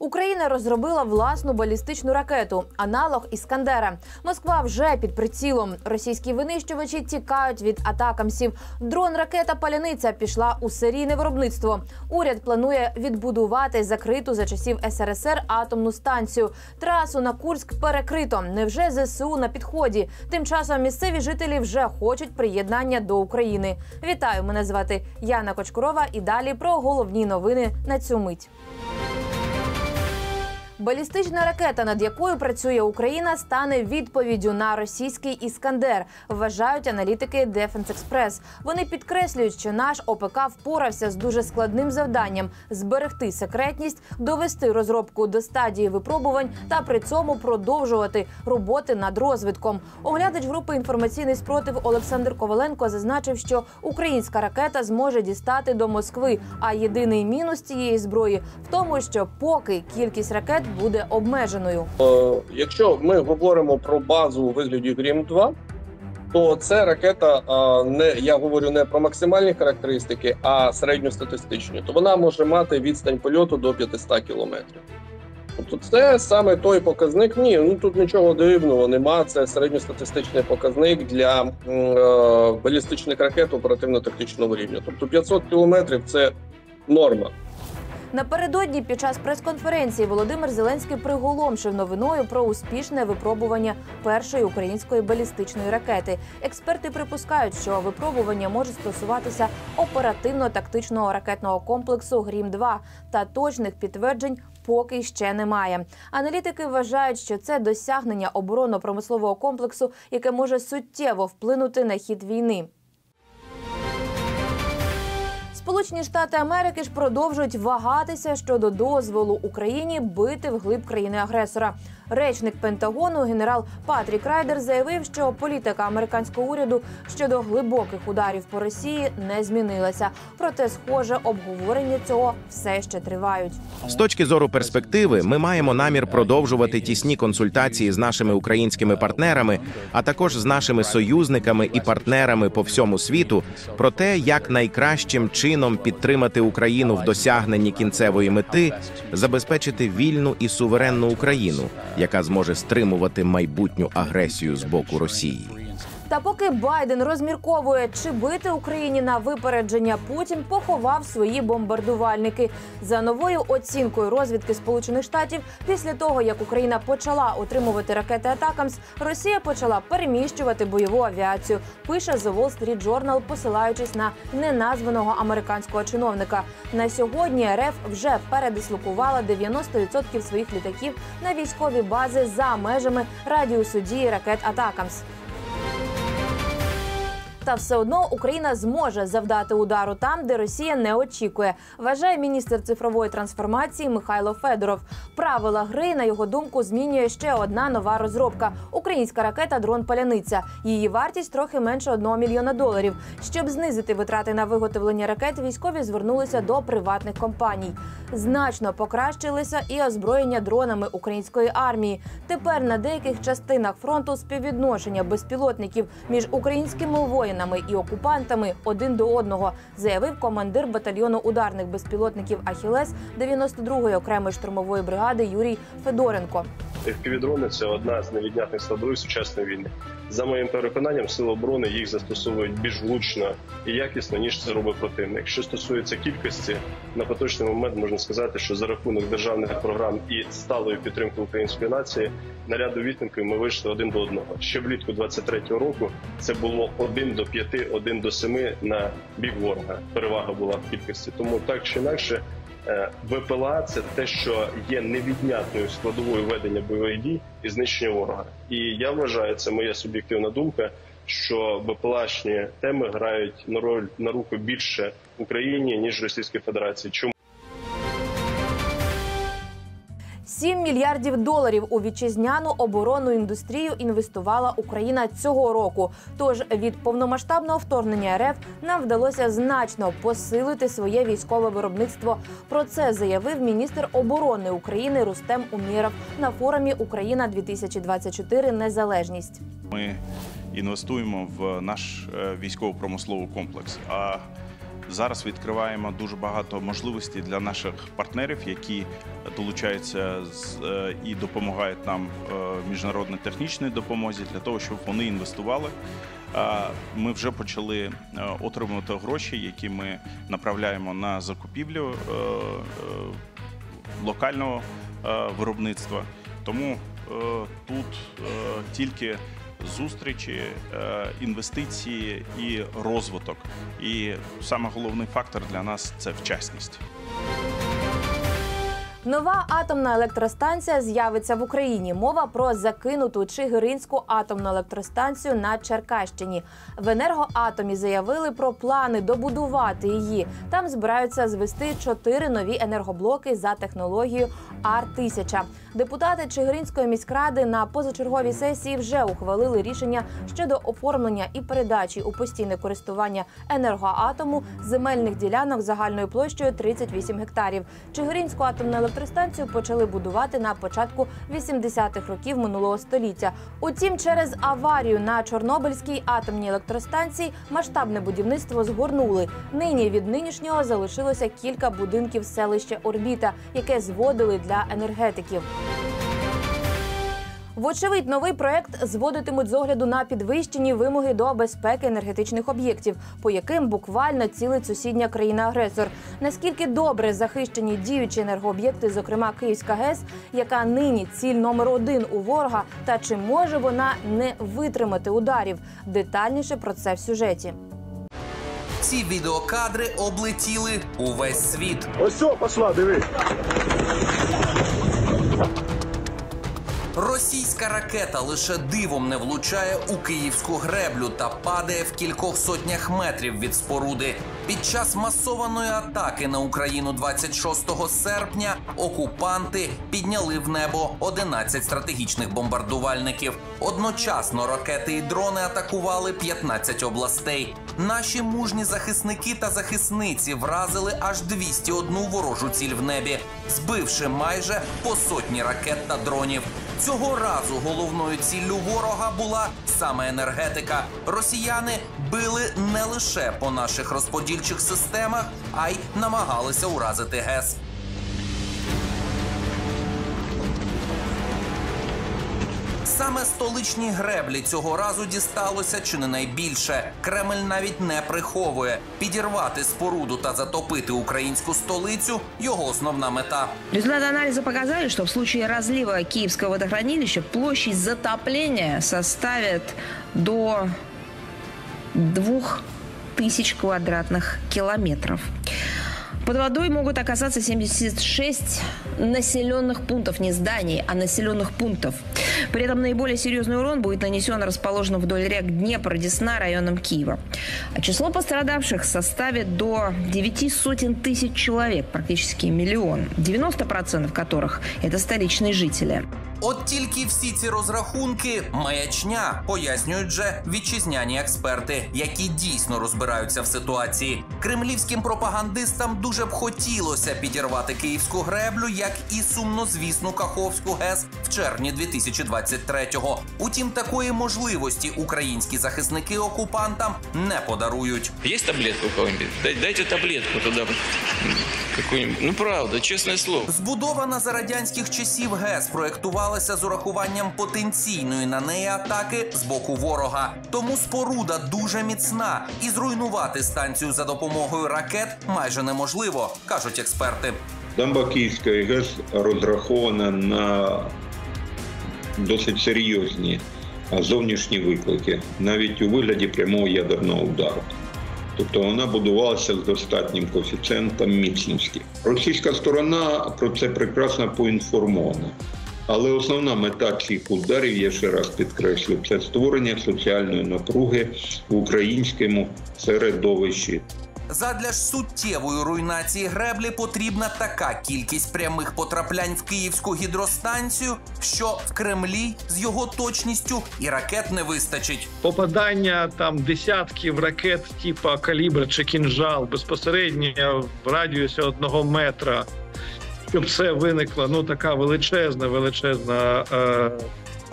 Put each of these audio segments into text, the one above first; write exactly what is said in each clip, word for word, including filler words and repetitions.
Україна розробила власну балістичну ракету – аналог «Іскандера». Москва вже під прицілом. Російські винищувачі тікають від атакамсів. Дрон-ракета «Паляниця» пішла у серійне виробництво. Уряд планує відбудувати закриту за часів ес ер ес ер атомну станцію. Трасу на Курськ перекрито. Невже зе се у на підході? Тим часом місцеві жителі вже хочуть приєднання до України. Вітаю, мене звати Яна Кочкурова і далі про головні новини на цю мить. Балістична ракета, над якою працює Україна, стане відповіддю на російський «Іскандер», вважають аналітики Defense Express. Вони підкреслюють, що наш о пе ка впорався з дуже складним завданням – зберегти секретність, довести розробку до стадії випробувань та при цьому продовжувати роботи над розвитком. Оглядач групи «Інформаційний спротив» Олександр Коваленко зазначив, що українська ракета зможе дістати до Москви, а єдиний мінус цієї зброї в тому, що поки кількість ракет буде обмеженою. Якщо ми говоримо про базу у вигляді Грім два, то це ракета, не, я говорю не про максимальні характеристики, а середньостатистичні. То вона може мати відстань польоту до п'ятисот кілометрів. Тобто це саме той показник. Ні, ну тут нічого дивного нема. Це середньостатистичний показник для е, балістичних ракет оперативно-тактичного рівня. Тобто п'ятсот кілометрів – це норма. Напередодні під час прес-конференції Володимир Зеленський приголомшив новиною про успішне випробування першої української балістичної ракети. Експерти припускають, що випробування може стосуватися оперативно-тактичного ракетного комплексу Грім два, та точних підтверджень поки ще немає. Аналітики вважають, що це досягнення оборонно-промислового комплексу, яке може суттєво вплинути на хід війни. Сполучені Штати Америки ж продовжують вагатися щодо дозволу Україні бити вглиб країни-агресора. Речник Пентагону генерал Патрік Райдер заявив, що політика американського уряду щодо глибоких ударів по Росії не змінилася. Проте, схоже, обговорення цього все ще тривають. З точки зору перспективи, ми маємо намір продовжувати тісні консультації з нашими українськими партнерами, а також з нашими союзниками і партнерами по всьому світу про те, як найкращим чином підтримати Україну в досягненні кінцевої мети, забезпечити вільну і суверенну Україну, яка зможе стримувати майбутню агресію з боку Росії. Та поки Байден розмірковує, чи бити Україні на випередження, Путін поховав свої бомбардувальники. За новою оцінкою розвідки Сполучених Штатів, після того, як Україна почала отримувати ракети «Атакамс», Росія почала переміщувати бойову авіацію, пише The Wall Street Journal, посилаючись на неназваного американського чиновника. На сьогодні ер еф вже передислокувала дев'яносто відсотків своїх літаків на військові бази за межами радіусу дії ракет «Атакамс». Та все одно Україна зможе завдати удару там, де Росія не очікує, вважає міністр цифрової трансформації Михайло Федоров. Правила гри, на його думку, змінює ще одна нова розробка – українська ракета «Дрон Паляниця». Її вартість трохи менше одного мільйона доларів. Щоб знизити витрати на виготовлення ракет, військові звернулися до приватних компаній. Значно покращилися і озброєння дронами української армії. Тепер на деяких частинах фронту співвідношення безпілотників між українськими воїнами і окупантами один до одного, заявив командир батальйону ударних безпілотників «Ахілес» дев'яносто другої окремої штурмової бригади Юрій Федоренко. еф пі ві-дрони – це одна з невід'ємних складових сучасної війни. За моїм переконанням, сили оборони їх застосовують більш влучно і якісно, ніж це робить противник. Що стосується кількості, на поточний момент можна сказати, що за рахунок державних програм і сталої підтримки української нації на ряду відтинків ми вийшли один до одного. Ще влітку двадцять третього року це було один до п'яти, один до семи на бік ворога. Перевага була в кількості. Тому так чи інакше, ве пе ел а – це те, що є невіднятною складовою ведення бойових дій і знищення ворога. І я вважаю, це моя суб'єктивна думка, що ве пе ел ашні теми грають на роль, на руку більше Україні, ніж Російській Федерації. Чому? сім мільярдів доларів у вітчизняну оборонну індустрію інвестувала Україна цього року. Тож від повномасштабного вторгнення ер еф нам вдалося значно посилити своє військове виробництво. Про це заявив міністр оборони України Рустем Умєров на форумі «Україна-дві тисячі двадцять чотири. Незалежність». Ми інвестуємо в наш військово-промисловий комплекс. А зараз відкриваємо дуже багато можливостей для наших партнерів, які долучаються з, е, і допомагають нам в міжнародній технічній допомозі для того, щоб вони інвестували. Ми вже почали отримувати гроші, які ми направляємо на закупівлю локального виробництва. Тому тут тільки зустрічі, інвестиції і розвиток. І саме головний фактор для нас – це вчасність. Нова атомна електростанція з'явиться в Україні. Мова про закинуту Чигиринську атомну електростанцію на Черкащині. В «Енергоатомі» заявили про плани добудувати її. Там збираються звести чотири нові енергоблоки за технологією Ар тисяча. Депутати Чигиринської міськради на позачерговій сесії вже ухвалили рішення щодо оформлення і передачі у постійне користування «Енергоатому» земельних ділянок загальною площею тридцять вісім гектарів. Чигиринську атомну електростанцію почали будувати на початку вісімдесятих років минулого століття. Утім, через аварію на Чорнобильській атомній електростанції масштабне будівництво згорнули. Нині від нинішнього залишилося кілька будинків селища Орбіта, яке зводили для енергетиків. Вочевидь, новий проект зводитимуть з огляду на підвищені вимоги до безпеки енергетичних об'єктів, по яким буквально цілить сусідня країна-агресор. Наскільки добре захищені діючі енергооб'єкти, зокрема Київська ГЕС, яка нині ціль номер один у ворога, та чи може вона не витримати ударів? Детальніше про це в сюжеті. Ці відеокадри облетіли увесь світ. Ось все, пішла, диви. Російська ракета лише дивом не влучає у київську греблю та падає в кількох сотнях метрів від споруди. Під час масованої атаки на Україну двадцять шостого серпня окупанти підняли в небо одинадцять стратегічних бомбардувальників. Одночасно ракети і дрони атакували п'ятнадцять областей. Наші мужні захисники та захисниці вразили аж двісті одну ворожу ціль в небі, збивши майже по сотні ракет та дронів. Цього разу головною ціллю ворога була саме енергетика. Росіяни били не лише по наших розподільчих системах, а й намагалися уразити ГЕС. Саме столичній греблі цього разу дісталося чи не найбільше. Кремль навіть не приховує. Підірвати споруду та затопити українську столицю – його основна мета. Результаты анализа показали, что в случае разлива Киевского водохранилища площадь затопления составит до двух тысяч квадратных километров. Под водой могут оказаться семьдесят шесть населенных пунктов, не зданий, а населенных пунктов. При этом наиболее серьезный урон будет нанесен расположенным вдоль рек Днепр и Десна районам Киева. А число пострадавших составит до девяти сотен тысяч человек, практически миллион, девяносто процентов которых – это столичные жители. От тільки всі ці розрахунки – маячня, пояснюють же вітчизняні експерти, які дійсно розбираються в ситуації. Кремлівським пропагандистам дуже б хотілося підірвати Київську греблю, як і сумнозвісну Каховську ГЕС в червні дві тисячі двадцять третього. Утім, такої можливості українські захисники окупантам не подарують. Є таблетка у кого-нибудь? Дайте таблетку туди. Ну правда, чесне слово. Збудована за радянських часів ГЕС проєктувалася з урахуванням потенційної на неї атаки з боку ворога. Тому споруда дуже міцна і зруйнувати станцію за допомогою ракет майже неможливо, кажуть експерти. Дамба Київської ГЕС розрахована на досить серйозні зовнішні виклики, навіть у вигляді прямого ядерного удару. Тобто вона будувалася з достатнім коефіцієнтом міцності. Російська сторона про це прекрасно поінформована. Але основна мета цих ударів, я ще раз підкреслю, це створення соціальної напруги в українському середовищі. Задля ж суттєвої руйнації греблі потрібна така кількість прямих потраплянь в Київську гідростанцію, що в Кремлі з його точністю і ракет не вистачить. Попадання там десятків ракет типу «Калібр» чи «Кінжал» безпосередньо в радіусі одного метра, щоб це виникла ну така величезна, величезна е,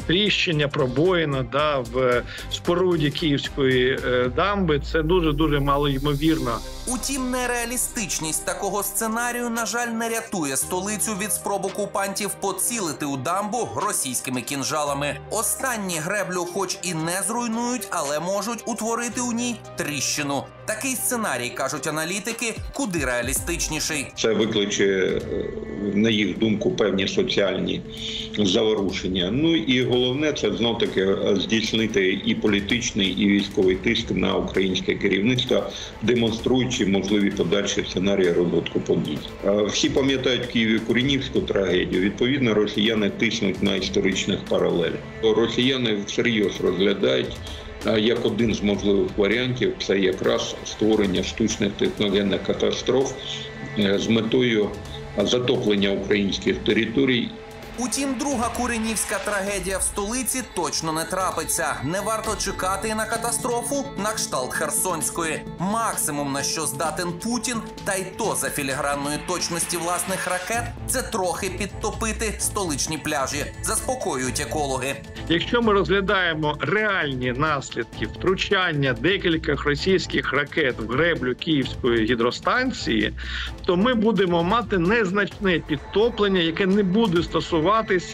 тріщення, пробоїна да, в споруді Київської е, дамби – це дуже-дуже малоймовірно. Утім, нереалістичність такого сценарію, на жаль, не рятує столицю від спроб окупантів поцілити у дамбу російськими кінжалами. Останні греблю хоч і не зруйнують, але можуть утворити у ній тріщину. Такий сценарій, кажуть аналітики, куди реалістичніший. Це викличе, на їх думку, певні соціальні заворушення. Ну і головне, це знов-таки здійснити і політичний, і військовий тиск на українське керівництво, демонструючи можливі подальші сценарії розвитку подій. Всі пам'ятають в Києві Куренівську трагедію. Відповідно, росіяни тиснуть на історичних паралелях. Росіяни всерйоз розглядають як один з можливих варіантів – це якраз створення штучних техногенних катастроф з метою затоплення українських територій. Утім, друга Куренівська трагедія в столиці точно не трапиться. Не варто чекати на катастрофу на кшталт Херсонської. Максимум, на що здатен Путін, та й то за філігранної точності власних ракет, це трохи підтопити столичні пляжі, заспокоюють екологи. Якщо ми розглядаємо реальні наслідки втручання декількох російських ракет в греблю Київської гідростанції, то ми будемо мати незначне підтоплення, яке не буде стосуватися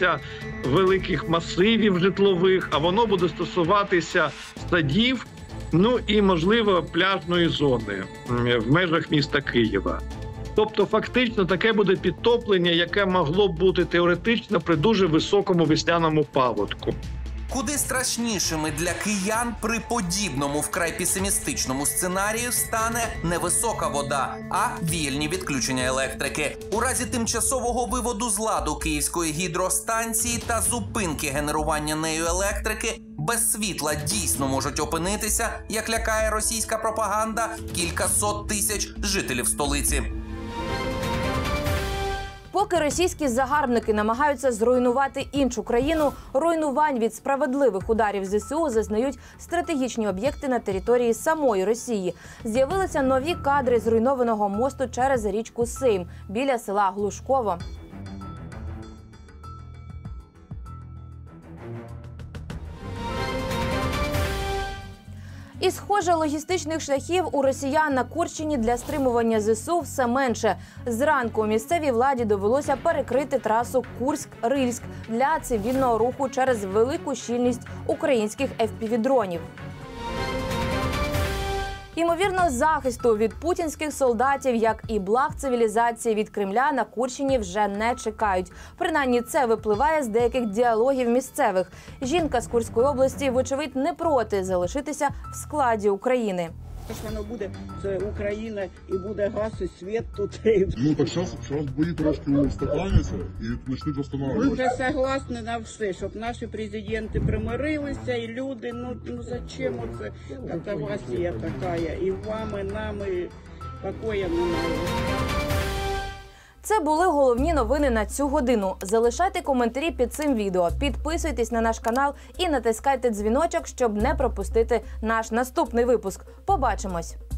великих масивів житлових, а воно буде стосуватися садів, ну і, можливо, пляжної зони в межах міста Києва. Тобто, фактично, таке буде підтоплення, яке могло б бути теоретично при дуже високому весняному паводку. Куди страшнішими для киян при подібному вкрай песимістичному сценарію стане не висока вода, а вільні відключення електрики. У разі тимчасового виводу з ладу Київської гідростанції та зупинки генерування нею електрики без світла дійсно можуть опинитися, як лякає російська пропаганда, кількасот тисяч жителів столиці. Поки російські загарбники намагаються зруйнувати іншу країну, руйнувань від справедливих ударів ЗСУ зазнають стратегічні об'єкти на території самої Росії. З'явилися нові кадри зруйнованого мосту через річку Сейм біля села Глушково. І, схоже, логістичних шляхів у росіян на Курщині для стримування ЗСУ все менше. Зранку місцевій владі довелося перекрити трасу Курськ-Рильськ для цивільного руху через велику щільність українських еф пі ві-дронів. Ймовірно, захисту від путінських солдатів, як і благ цивілізації від Кремля, на Курщині вже не чекають. Принаймні, це випливає з деяких діалогів місцевих. Жінка з Курської області, вочевидь, не проти залишитися в складі України. Що воно буде, це Україна, і буде газ, і світ тут. Ну так зараз, зараз бої трошки устаканяться і почнуть встановлювати. Ми вже согласні на все, щоб наші президенти примирилися, і люди, ну, ну зачем оце така Росія така, і вам, і нам, і покоя немає. Це були головні новини на цю годину. Залишайте коментарі під цим відео, підписуйтесь на наш канал і натискайте дзвіночок, щоб не пропустити наш наступний випуск. Побачимось!